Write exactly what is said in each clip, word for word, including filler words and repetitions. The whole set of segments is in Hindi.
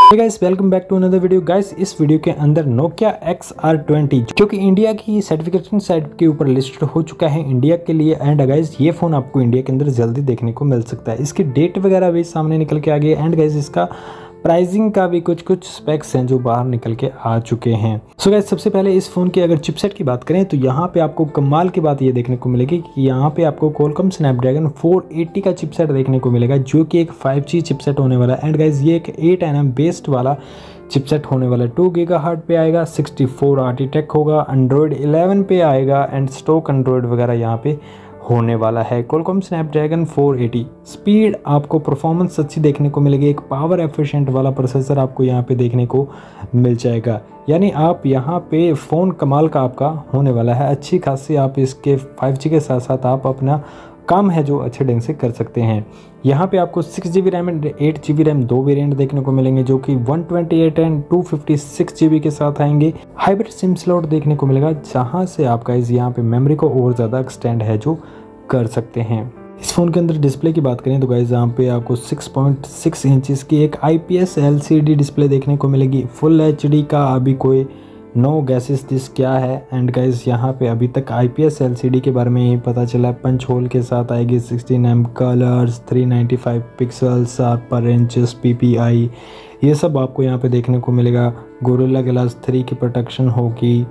Hey guys, welcome back to another video. Guys, इस वीडियो के अंदर Nokia एक्स आर ट्वेंटी जो कि इंडिया की सर्टिफिकेशन साइट के ऊपर लिस्टेड हो चुका है इंडिया के लिए। एंड गाइस ये फ़ोन आपको इंडिया के अंदर जल्दी देखने को मिल सकता है। इसकी डेट वगैरह भी सामने निकल के आ गई है। एंड गाइस इसका प्राइसिंग का भी कुछ कुछ स्पेक्स हैं जो बाहर निकल के आ चुके हैं। सो गाइस सबसे पहले इस फ़ोन की अगर चिपसेट की बात करें तो यहाँ पे आपको कमाल की बात ये देखने को मिलेगी कि यहाँ पे आपको Qualcomm स्नैपड्रैगन फोर एटी का चिपसेट देखने को मिलेगा जो कि एक फाइव जी चिपसेट होने वाला है। एंड गाइस ये एक एट एन एम बेस्ड वाला चिपसेट होने वाला है। टू गीगाहर्ट्ज़ पे आएगा, सिक्सटी फोर आर्टिटेक होगा, एंड्रॉयड इलेवन पे आएगा एंड स्टॉक एंड्रॉयड वगैरह यहाँ पे होने वाला है। Qualcomm Snapdragon four eighty speed आपको परफॉर्मेंस अच्छी देखने को मिलेगी। एक पावर एफिशिएंट वाला प्रोसेसर आपको यहाँ पे देखने को मिल जाएगा। यानी आप यहाँ पे फ़ोन कमाल का आपका होने वाला है। अच्छी खासी आप इसके फाइव जी के साथ साथ आप अपना काम है जो अच्छे ढंग से कर सकते हैं। यहाँ पे आपको six G B RAM and eight G B RAM दो वेरिएंट देखने को मिलेंगे जो कि one twenty eight and two fifty six G B के साथ आएंगे। हाइब्रिड सिम स्लॉट देखने को मिलेगा जहाँ से आपका इस यहाँ पे मेमोरी को और ज़्यादा एक्सटेंड है जो कर सकते हैं। इस फ़ोन के अंदर डिस्प्ले की बात करें तो गाइस यहाँ पे आपको सिक्स पॉइंट सिक्स इंचेस की एक I P S L C D display देखने को मिलेगी। फुल एच डी का अभी कोई नो गैसेस दिस क्या है। एंड गाइस यहाँ पे अभी तक I P S L C D के बारे में ही पता चला है। पंच होल के साथ आएगी, sixteen M colours, three ninety five pixels पर इंचेस पी पी आई, ये सब आपको यहाँ पे देखने को मिलेगा। गोरिल्ला ग्लास थ्री की प्रोटेक्शन होगी।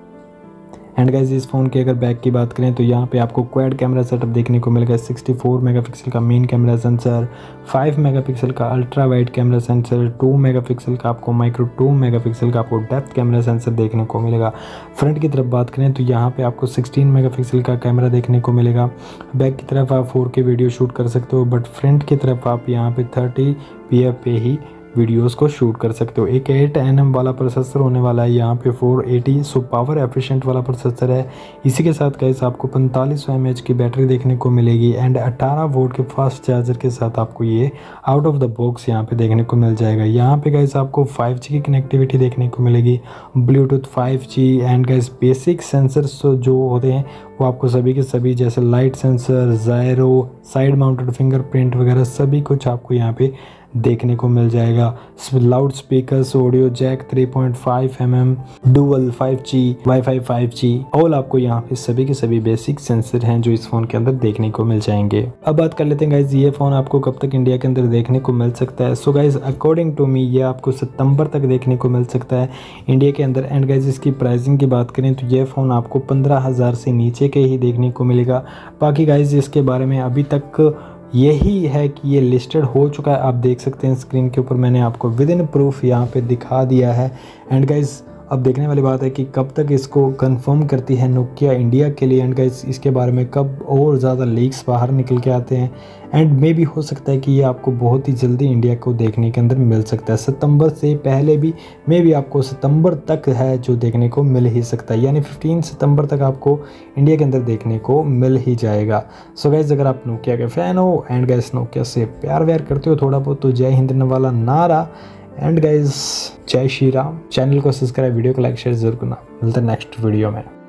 एंड गाइस इस फ़ोन की अगर बैक की बात करें तो यहाँ पे आपको क्वाड कैमरा सेटअप देखने को मिलेगा। सिक्सटी फोर मेगापिक्सल का main camera sensor, five megapixel का ultra wide camera sensor, two megapixel का आपको माइक्रो टू मेगापिक्सल का आपको डेप्थ कैमरा सेंसर देखने को मिलेगा। फ्रंट की तरफ बात करें तो यहाँ पे आपको सिक्सटीन मेगापिक्सल का कैमरा देखने को मिलेगा। बैक की तरफ आप फोर के वीडियो शूट कर सकते हो, बट फ्रंट की तरफ आप यहाँ पे थर्टी पी एफ पे ही वीडियोस को शूट कर सकते हो। एक एट एन एम वाला प्रोसेसर होने वाला है यहाँ पे four eighty, so power efficient वाला प्रोसेसर है। इसी के साथ गाइस आपको पैंतालीस सौ एम एच की बैटरी देखने को मिलेगी एंड अठारह वोल्ट के फास्ट चार्जर के साथ आपको ये आउट ऑफ द बॉक्स यहाँ पे देखने को मिल जाएगा। यहाँ पे गाइस आपको फाइव जी की कनेक्टिविटी देखने को मिलेगी, Bluetooth five G and guys basic sensors जो होते हैं वो आपको सभी के सभी जैसे light sensor, gyro, side mounted fingerprint वगैरह सभी कुछ आपको यहाँ पे देखने को मिल जाएगा। Loud speakers, audio jack three point five M M, dual five G, WiFi five G, all आपको यहाँ पे सभी के सभी बेसिक सेंसर हैं जो इस फ़ोन के अंदर देखने को मिल जाएंगे। अब बात कर लेते हैं गाइज ये फ़ोन आपको कब तक इंडिया के अंदर देखने को मिल सकता है। So guys according to me ये आपको सितंबर तक देखने को मिल सकता है इंडिया के अंदर। एंड गाइज इसकी प्राइसिंग की बात करें तो ये फ़ोन आपको पंद्रह हज़ार से नीचे के ही देखने को मिलेगा। बाकी गाइज इसके बारे में अभी तक यही है कि ये लिस्टेड हो चुका है। आप देख सकते हैं स्क्रीन के ऊपर मैंने आपको विद इन प्रूफ यहाँ पे दिखा दिया है। एंड गाइज अब देखने वाली बात है कि कब तक इसको कंफर्म करती है नोकिया इंडिया के लिए। एंड गाइज इसके बारे में कब और ज़्यादा लीक्स बाहर निकल के आते हैं। एंड मे भी हो सकता है कि ये आपको बहुत ही जल्दी इंडिया को देखने के अंदर मिल सकता है। सितंबर से पहले भी मे भी आपको सितंबर तक है जो देखने को मिल ही सकता है, यानी फिफ्टीन सितंबर तक आपको इंडिया के अंदर देखने को मिल ही जाएगा। सो गाइज अगर आप नोकिया के फ़ैन हो एंड गाइज नोकिया से प्यार व्यार करते हो थोड़ा बहुत तो जय हिंद वाला नारा। एंड गाइज जय श्री राम। चैनल को सब्सक्राइब, वीडियो को लाइक शेयर जरूर करना। मिलते हैं नेक्स्ट वीडियो में।